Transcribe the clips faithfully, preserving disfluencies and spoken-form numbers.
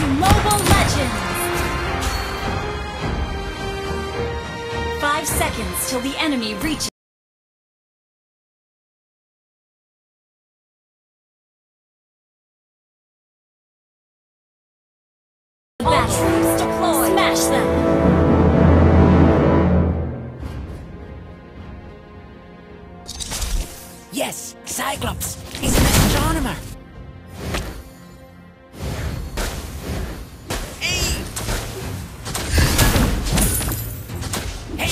Mobile Legends! Five seconds till the enemy reaches. Batteries deployed. Smash them! Yes, Cyclops! He's an astronomer! Hey! Hey!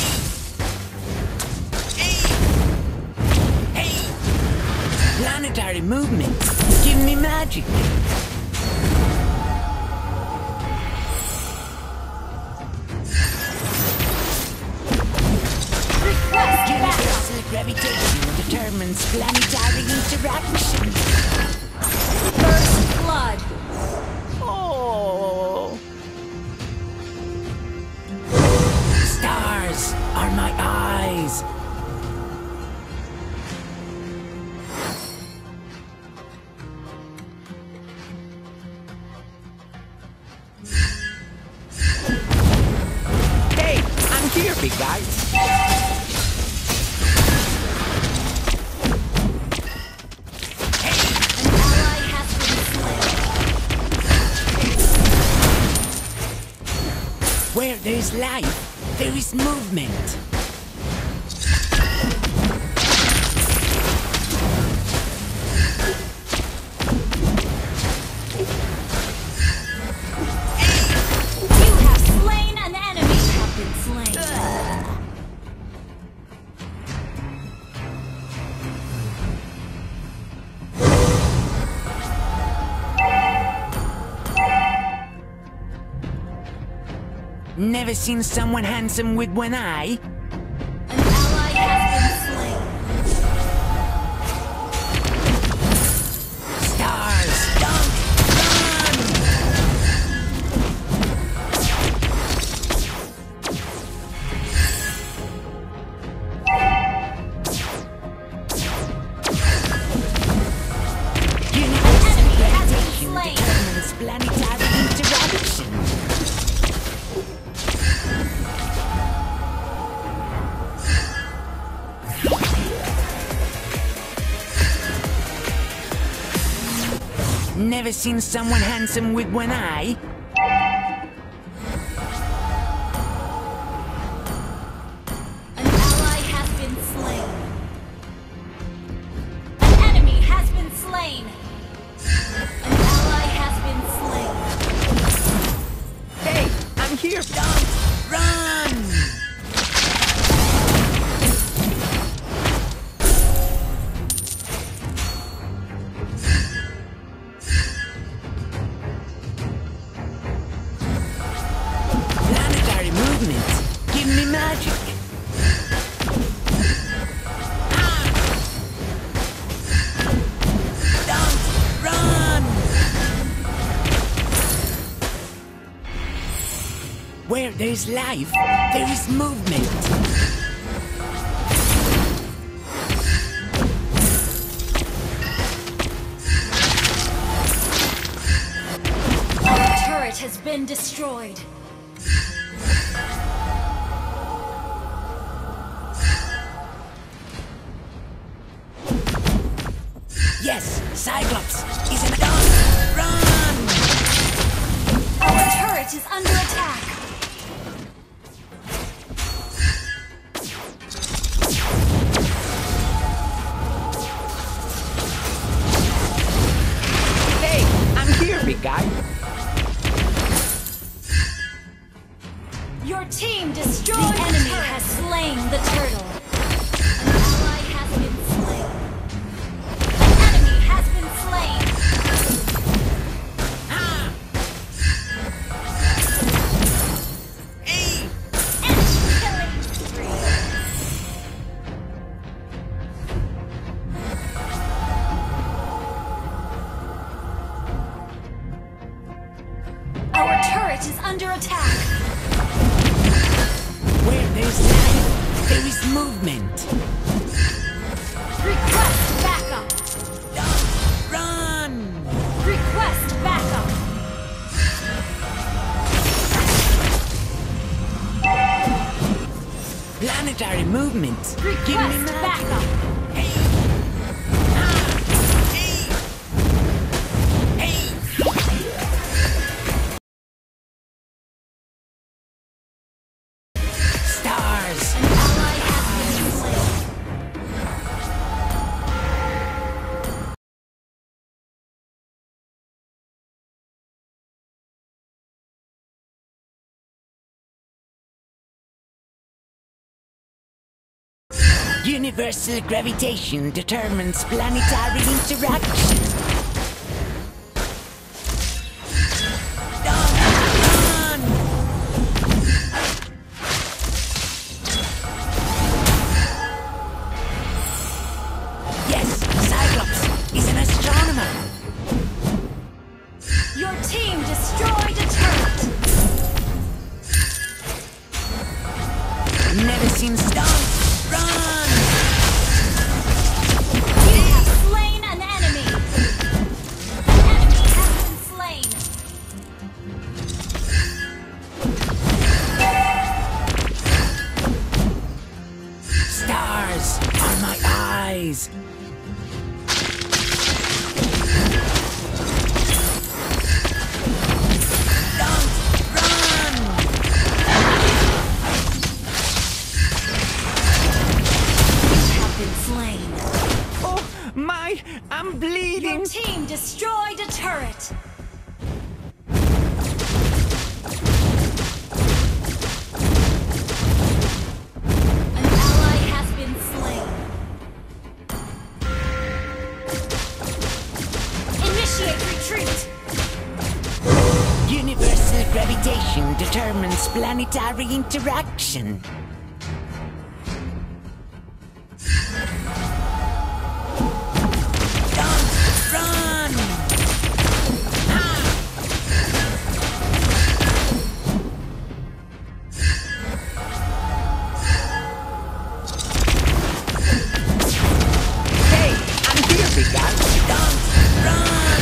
Hey! Hey! Planetary movement! Give me magic! Universal gravitation determines planetary interaction. First blood. Oh. Stars are my eyes. Hey, I'm here, big guy. Where there is life, there is movement. You have slain an enemy. Have been slain. Never seen someone handsome with one eye? An ally has been slain. Stars, don't run! Universal gravitation determines planetary interaction. Never seen someone handsome with one eye? An ally has been slain. An enemy has been slain. An ally has been slain. Hey, I'm here! Don't run! Planetary movement! Give me magic! Ah! Don't run! Where there is life, there is movement. Our turret has been destroyed. Yes, Cyclops! He's in a gun! Run! Our turret is under attack. Hey, I'm here, big guy! Your team destroyed. The enemy has slain the turtle. An ally has been slain. An enemy has been slain. Ah! Hey! Enemy killing spree. Our turret is under attack. Where there's life, there is movement. Request backup. Don't run! Request backup. movement. Give me Request magic. backup. Hey. Ah. Hey. Hey. Stars. An ally has been slain. Universal gravitation determines planetary interaction. Run, run! Yes, Cyclops is an astronomer. Your team destroyed a turret. Never seen stars. Run! You have slain an enemy. An enemy has been slain. Stars are my eyes. Don't run! Have been slain. Oh my! I'm Your bleeding. team destroyed a turret. An ally has been slain. Initiate retreat. Universal gravitation determines planetary interaction. Don't run! Hey, I'm here, big guy. Don't run!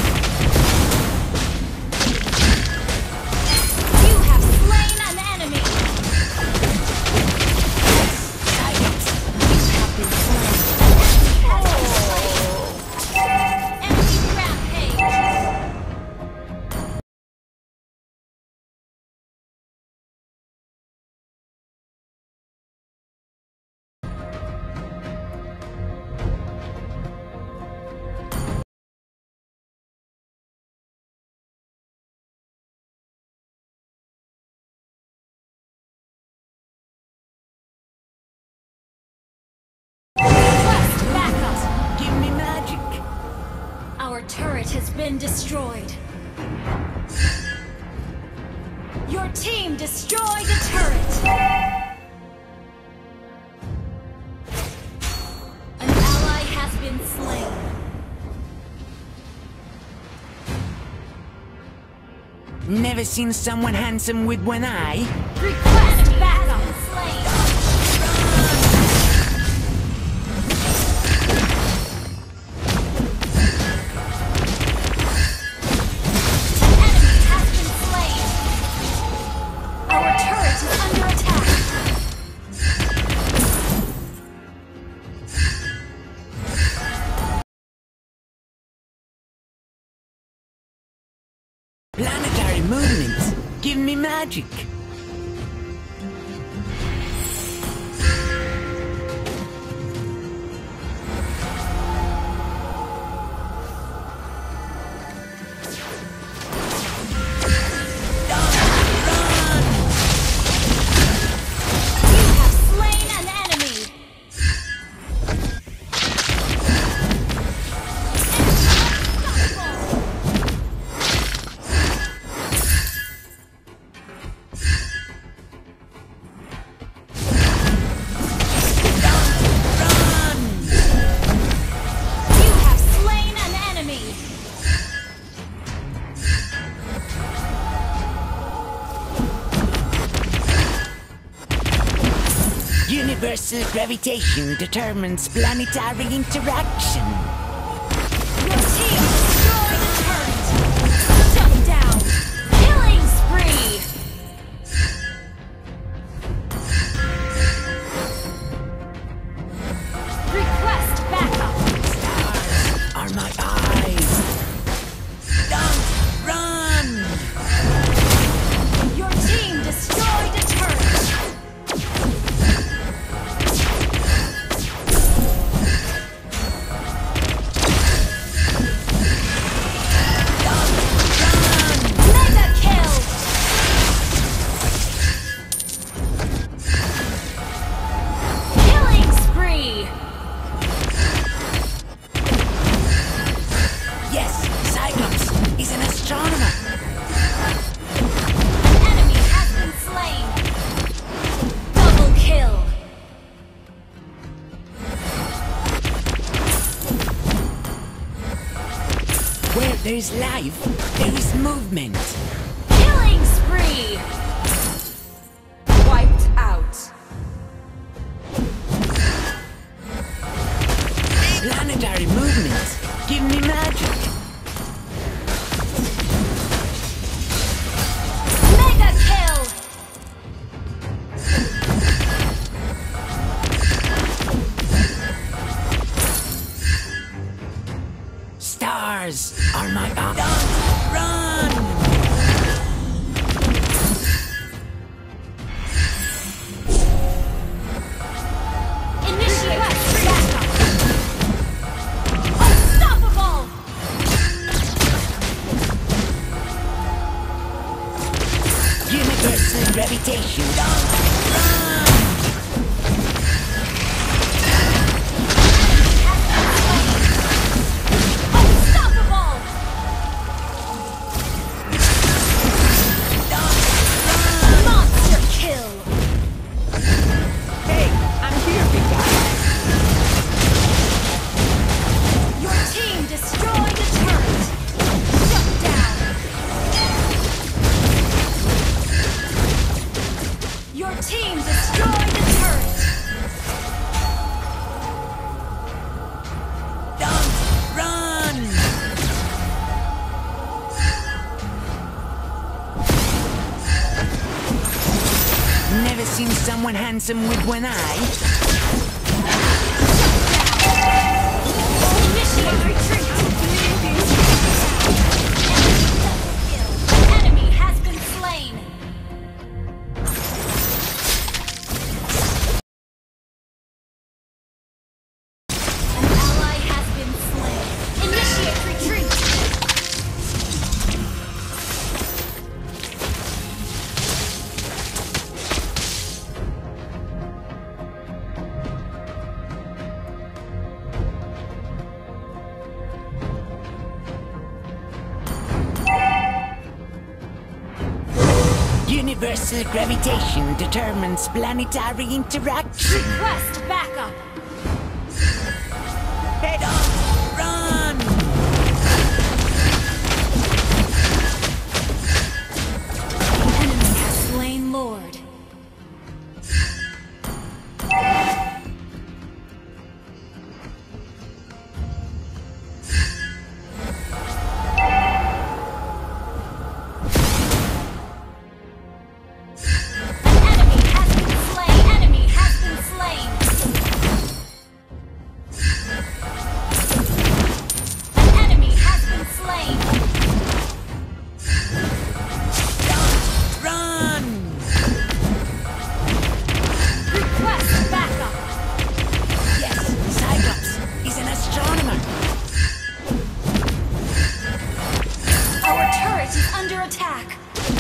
You have slain an enemy. Cyclops. You have been slain. Enemy rampage. Request backup. Give me magic. Our turret has been destroyed. Your team destroyed a turret. An ally has been slain. Never seen someone handsome with one eye. Request backup. Slain. An enemy has been slain. Our turret is under attack. Planetary movement. Give me magic. You have slain an enemy. You have slain an enemy. Universal gravitation determines planetary interaction. Your team destroyed a turret. Shut down. Killing spree. Where there is life, there is movement. Killing spree! Wiped out. Planetary movement. Give me magic. Mega kill! Stars are my arm. Run! Initiate backup! Unstoppable! Universal gravitation. Run! Unstoppable! Monster kill! Hey, I'm here, big guy. Your team destroyed a turret! Shut down! Your team destroyed a turret! Don't run! Never seen someone handsome with one eye. Initiate retreat! Enemy has been slain! An ally has been slain. Initiate retreat! Universal gravitation determines planetary interaction. Request backup! Head on! Run! The enemy has slain Lord. Enemy has been slain! Enemy has been slain! An enemy has been slain! Run! Request backup! Yes, Cyclops is an astronomer. Our turret is under attack!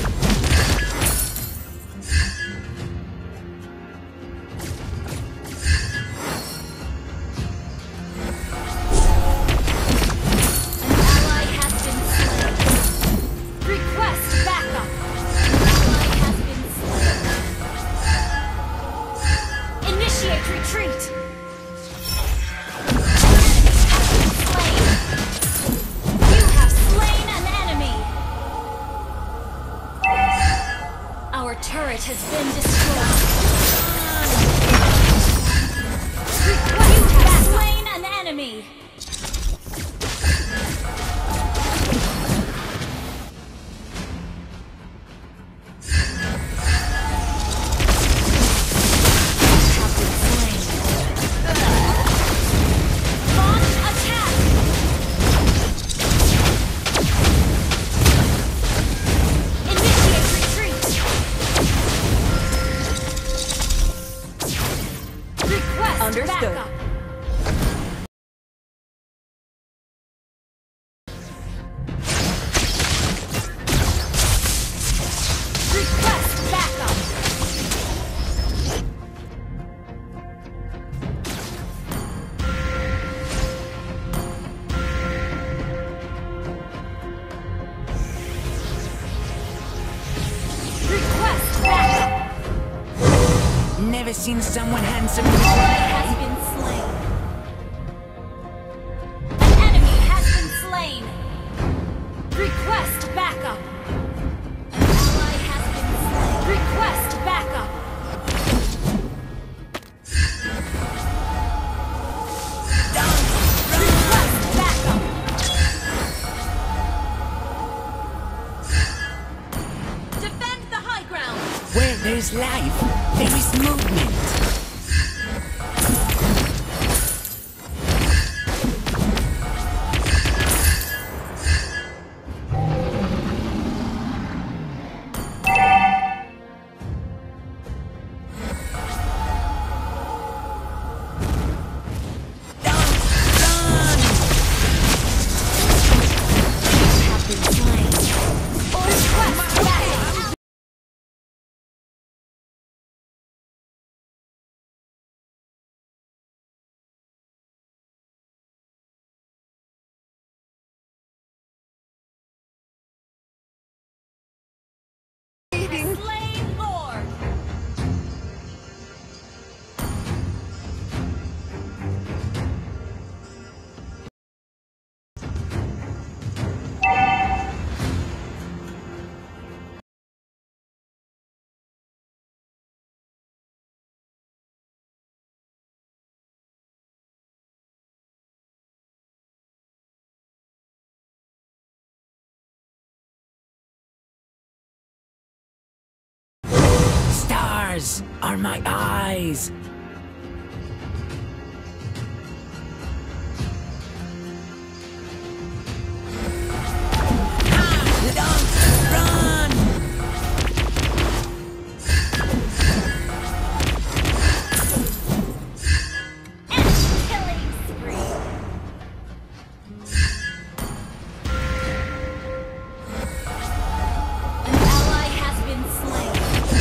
An ally has been slain. Request backup. An ally has been slain. Initiate retreat. Slain. You have slain an enemy. Our turret has been destroyed. Request you have slain an enemy. Have been slain. Launch attack! Initiate retreat! Request Understood. backup! Request backup! Request backup! Never seen someone handsome with Ally one has eye. been slain. An enemy has been slain. is life. There is movement. Slain Lord. Stars are my eyes. Don't run! And killing spree. An ally has been slain.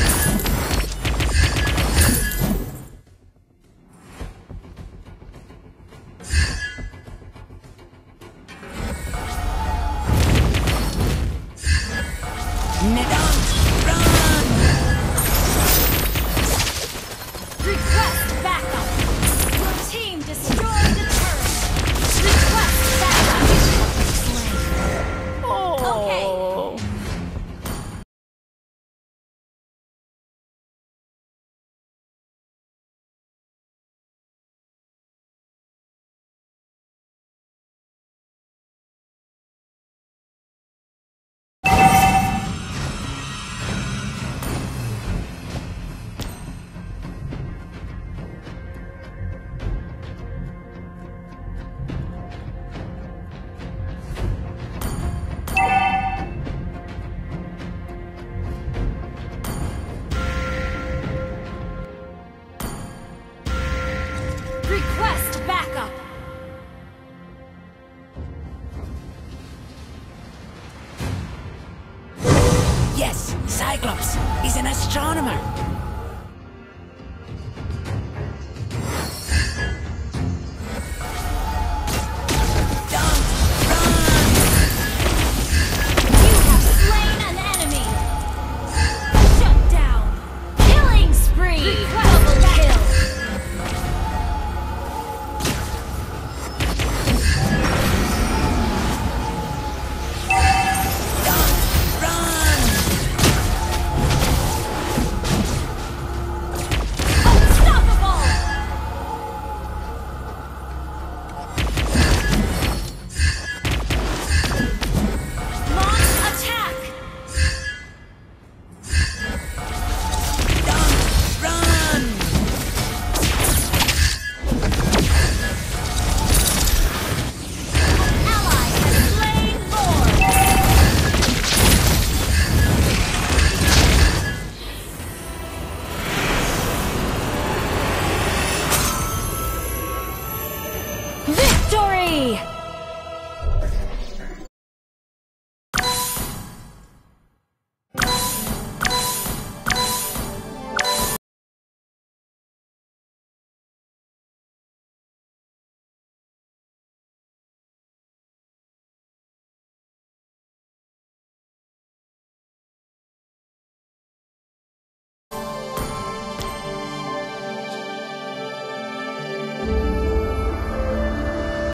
Don't run! Request backup. Your team destroyed the turret. Request backup. Slain. Okay. Request backup. Yes, Cyclops is an astronomer. Don't run! You have slain an enemy. Shut down. Killing spree. Double kill. Don't run! Unstoppable. Launch attack. Don't run! Ally has slain Lord. Victory!